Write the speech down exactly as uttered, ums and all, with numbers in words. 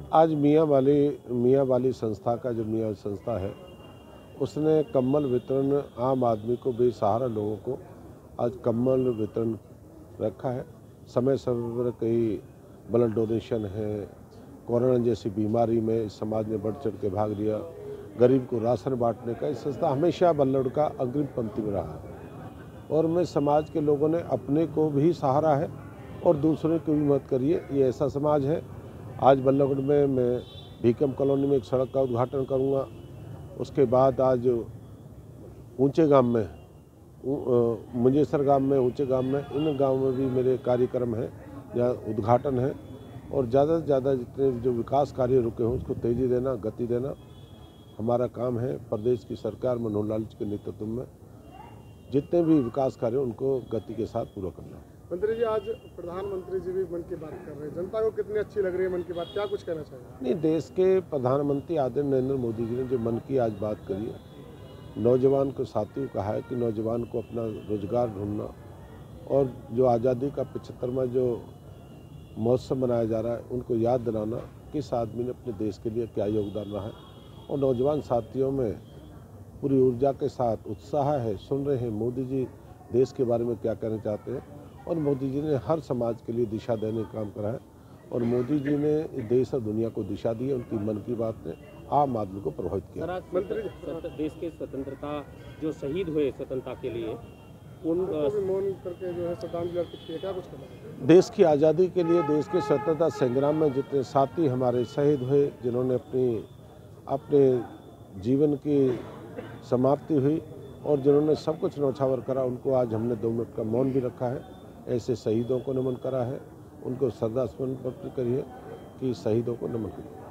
आज मियाँ वाली मियाँ वाली संस्था का जो मियाँ संस्था है उसने कम्बल वितरण आम आदमी को बेसहारा लोगों को आज कम्बल वितरण रखा है। समय समय पर कई ब्लड डोनेशन है, कोरोना जैसी बीमारी में समाज ने बढ़ चढ़ के भाग लिया, गरीब को राशन बांटने का इस संस्था हमेशा बल्लड़ का अग्रिम पंक्ति में रहा है। और मैं समाज के लोगों ने अपने को भी सहारा है और दूसरे को भी मत करिए, ये ऐसा समाज है। आज बल्लभगढ़ में मैं भीकम कॉलोनी में एक सड़क का उद्घाटन करूंगा। उसके बाद आज ऊंचे गांव में मुंजेसर गांव में ऊंचे गांव में इन गांव में भी मेरे कार्यक्रम हैं जहाँ उद्घाटन है। और ज़्यादा से ज़्यादा जितने जो विकास कार्य रुके हों उसको तेज़ी देना, गति देना हमारा काम है। प्रदेश की सरकार मनोहर लाल जी के नेतृत्व में जितने भी विकास कार्य उनको गति के साथ पूरा करना। मंत्री जी, आज प्रधानमंत्री जी भी मन की बात कर रहे हैं, जनता को कितनी अच्छी लग रही है मन की बात, क्या कुछ कहना चाहिए? नहीं, देश के प्रधानमंत्री आदरणीय नरेंद्र मोदी जी ने जो मन की आज बात करी है, नौजवान को साथियों कहा है कि नौजवान को अपना रोजगार ढूंढना और जो आज़ादी का पचहत्तरवां जो महोत्सव मनाया जा रहा है उनको याद दिलाना किस आदमी ने अपने देश के लिए क्या योगदान रहा है। और नौजवान साथियों में पूरी ऊर्जा के साथ उत्साह है, सुन रहे हैं मोदी जी देश के बारे में क्या कहना चाहते हैं। और मोदी जी ने हर समाज के लिए दिशा देने का काम करा है और मोदी जी ने देश और दुनिया को दिशा दी है। उनकी मन की बात ने आम आदमी को प्रभावित किया। मंत्री, देश के स्वतंत्रता जो शहीद हुए स्वतंत्रता के लिए उन भी मौन करके जो है श्रद्धांजलि अर्पित की है, क्या कुछ करना? देश की आज़ादी के लिए, देश के स्वतंत्रता संग्राम में जितने साथी हमारे शहीद हुए, जिन्होंने अपनी अपने जीवन की समाप्ति हुई और जिन्होंने सब कुछ न्यौछावर करा, उनको आज हमने दो मिनट का मौन भी रखा है। ऐसे शहीदों को नमन करा है, उनको श्रद्धास्मरण अर्पित करिए कि शहीदों को नमन करिए।